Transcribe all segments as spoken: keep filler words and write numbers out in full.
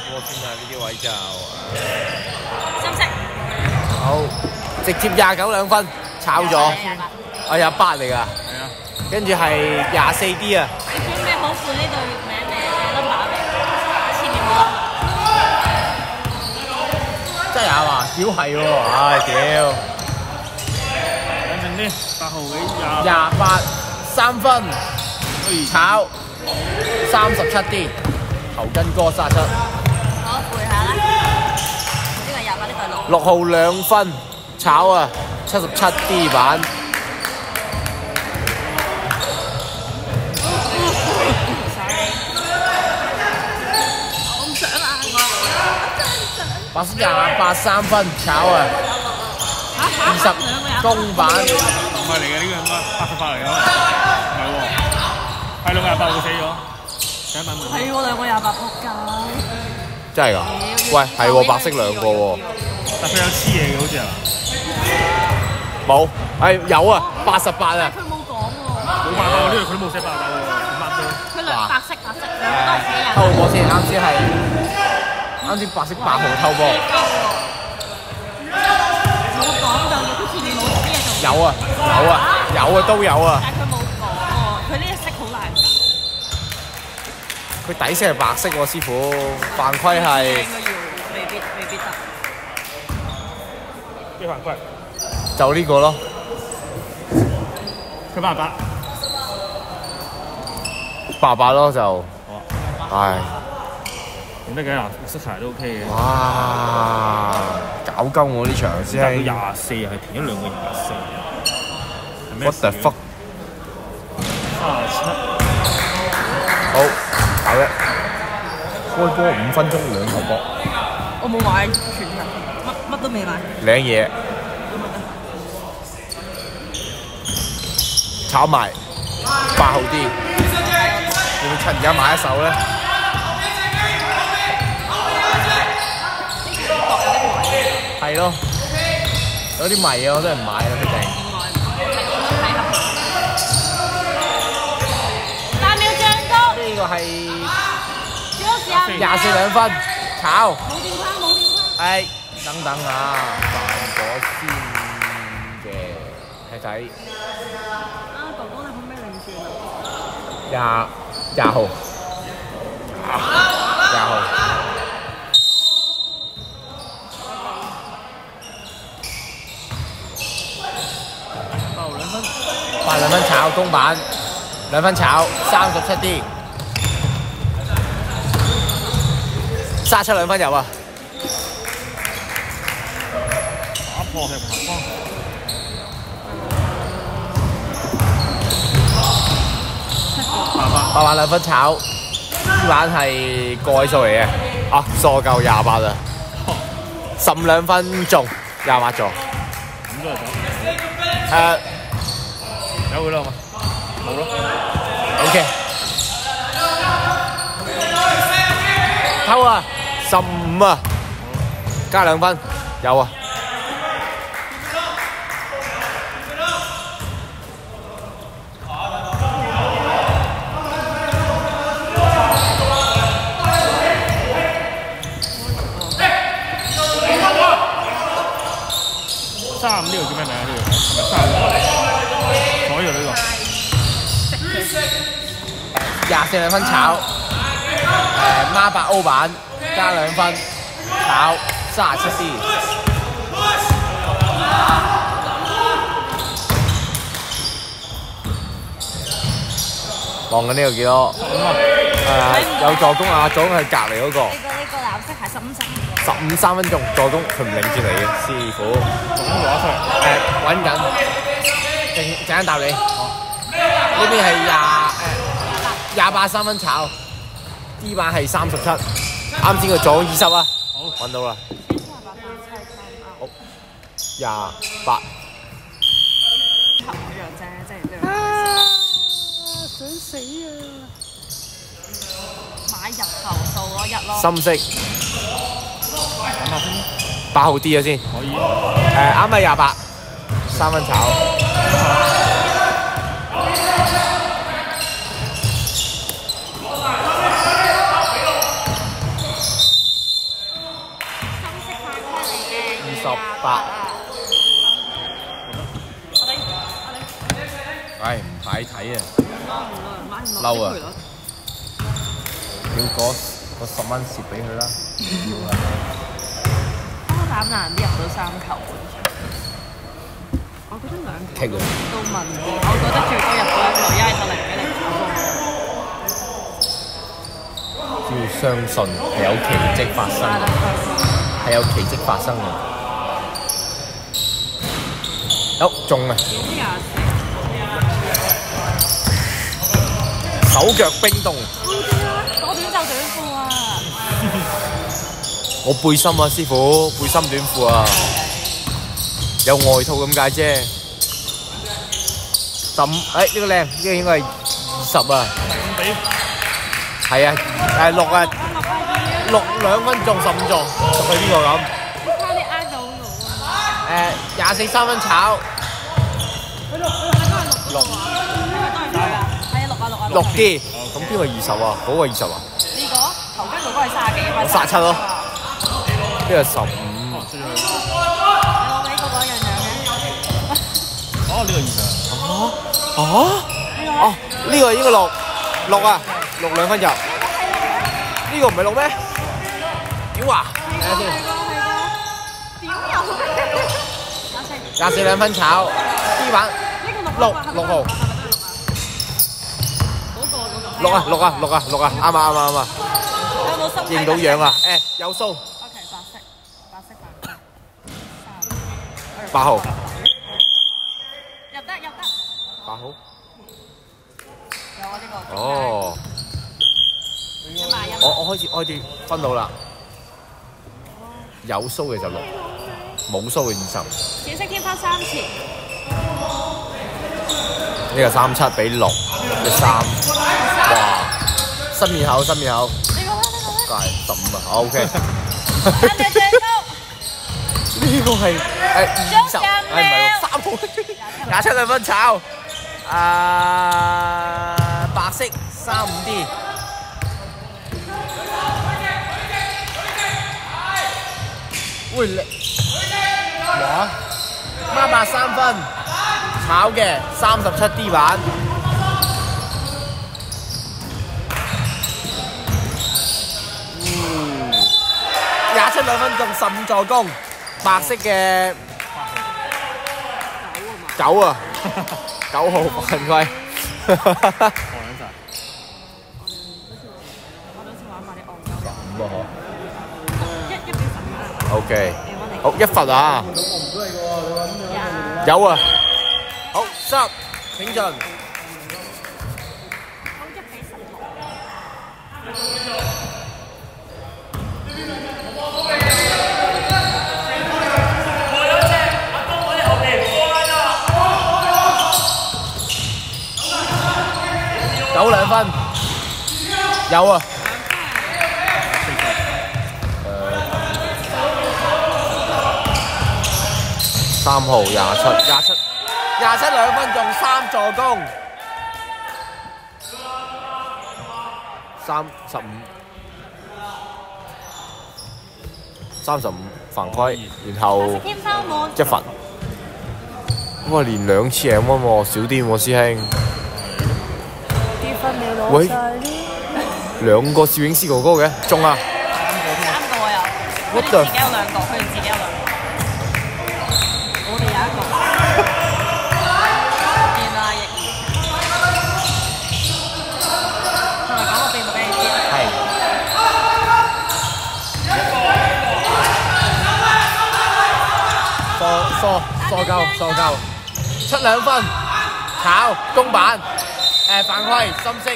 波先啊！呢啲位就深色。 好，直接廿九兩分炒咗，啊廿八嚟㗎，係啊，跟住係廿四 D 啊。 你估咩好款呢對名咩嘅 number 嚟？前面冇 number。 真係啊嘛？屌係喎，唉屌！ 冷靜啲，八號幾廿廿八三分炒三十七 D， 頭巾哥三十七。 好，背下啦。呢個廿八，呢個六。 六號兩分炒啊，七十七 D 版。 我唔想啊！ 白色廿八三分炒啊，二十公版。 唔係嚟嘅呢個應該八十八嚟㗎，唔係喎，係兩個廿八會死咗。第一版冇。 係喎，兩個廿八仆街。 真係㗎？喂，係喎，白色兩個喎。 但佢有黐嘢嘅好似係。 冇，係有啊，八十八啊。 佢冇講喎。 冇八喎，呢度佢都冇寫八喎，抹到。 佢兩白色白色兩個都係死人。 偷波先，啱先係啱先白色八號偷波。 冇講就佢前面冇啲嘢做。 有啊，有啊，有啊，都有啊。 但係佢冇講喎，佢呢隻色好難㗎。 佢底色係白色喎，師傅，犯規係。 應該要，未必未必得。 咩犯規？ 就呢個咯。 佢八十八。 八八咯就。唉。 唔得嘅，藍色鞋都 OK 嘅。 哇！搞鳩我呢場先係。 廿四係停咗兩個廿四。 What the fuck？ 三十七。 好，打一。開波五分鐘兩球波。 我冇買全場，乜乜都未買。 領嘢。炒埋八號 D， 會唔會趁而家買一手咧？係咯，有啲迷啊，我都係唔買啦，決定。 八秒醬高。 呢個係幾多時啊？ 廿四兩分，炒。 冇電話，冇電話。 係，等等啊，飯果先嘅睇睇。 啊，哥哥你可唔可以擰轉啊？ 廿廿號，廿號。八兩分炒公版，兩分炒三十七 D， 三十七兩分入啊！ 打破嘅排方。 八萬兩分炒，呢版係個位數嚟嘅，啊，傻夠廿八啊！十五兩分中，廿八咗。 咁都係咁。 誒。 有佢啦嘛，冇咯。 OK。偷啊，十五啊，加兩分，有啊。 三十五呢個叫咩名啊？呢個係咪三十五？左右呢個。 廿四兩分炒，誒孖八 O 版加兩分炒三十七 D。望緊呢個幾多？誒有助攻啊！助攻係隔離嗰個。 呢個呢個藍色係十五十五。 十五三分鐘助攻，佢唔領住你嘅師傅。 助攻攞出嚟。 誒揾緊，陣陣間答你。呢邊係廿誒廿八三分炒 ，D 版係三十七，啱先個助攻二十啊。好，揾到啦。好，廿八。 頭樣啫，即係啊！想死啊！買入頭數嗰日咯。 深色。 諗下先。 八號 D 咗先。 可以。 誒啱係廿八，三分炒。 八。 我哋我哋唉，唔睇睇啊！ 唔嬲啊！要嗰嗰十蚊蝕俾佢啦，要啊！ 都膽難啲入到三球。我覺得兩球都問啲，我覺得最多入到一球，一係就零比零打波。 只要相信係有奇蹟發生嘅，係有奇蹟發生嘅。好中啊！手腳冰凍。 我短袖短褲啊！ 我背心啊，師傅，背心短褲啊，有外套咁解啫。十五，誒呢個靚，呢個應該係二十啊。 五比。 係啊，誒六啊，六兩分中十五中，屬佢邊個咁？ 差啲呃到我啊！ 誒廿四三分炒。六。六啲，咁邊個二十啊？嗰個二十啊？ 呢個頭巾嗰個係卅幾啊？ 卅七咯。呢個十五。 我俾嗰個樣樣嘅。 哦，呢個二十。 哦哦哦，呢個應該六六啊，六兩分入。呢個唔係六咩？屌啊！睇下先。廿四兩分炒 ，D 版六六號。六啊六啊六啊六啊，啱啊啱啊啱啊！ 有冇心？ 認到樣啊！誒有數。 O K， 白色，白色白色。 八號。 入得入得。 八號。 有啊呢個。 哦。 一萬一。 我我開始開始分到啦。有數嘅就六，冇數嘅二十。 紫色天花三次。 呢個三七比六，一三。哇！新面口，新面口。 呢個咧，呢個咧。 界十五啊 ，OK。 三隻最高。 呢個係誒二十，誒唔係喎，三號。廿七兩分炒。啊，白色三五 D。喂，你哇！孖八三分，炒嘅三十七 D 版。廿七兩分中十五助攻，白色嘅九啊，九號犯規。 我兩隻。 我兩次玩埋啲戇鳩。 十五啊一一比十啊。 嗬。O K， 好一罰啊。有啊。好十，請進。 好一比十六。 九兩分，有啊。誒，三號廿七，廿七，廿七兩分中三助攻，三十五，三十五犯規，然後一罰。哇！連兩次兩分喎，少啲喎，師兄。喂，兩個攝影師哥哥嘅中啊！ 三個啊有，佢哋自己有兩個，佢哋自己有兩個，我哋有一個。見啦，亦同埋講個秘密俾你知。 係。疏疏疏夠疏夠，出兩分，炒公版。誒犯規，深色。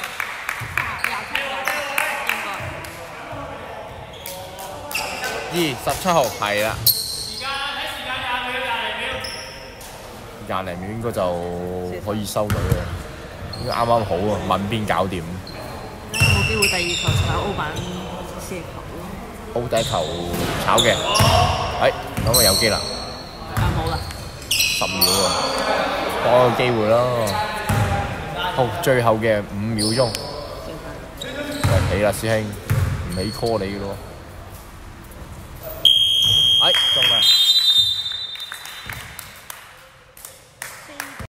二十七號係啦。時間睇時間廿秒，廿零秒。廿零秒應該就可以收到嘅，應該啱啱好啊，問邊搞掂。 有冇機會第二球炒歐版射球咯？ 歐第一球炒嘅，係咁啊有機啦。 啊冇啦。 十秒喎，多個機會咯。好，最後嘅五秒鐘，嚟啦師兄，唔起 call 你嘅咯。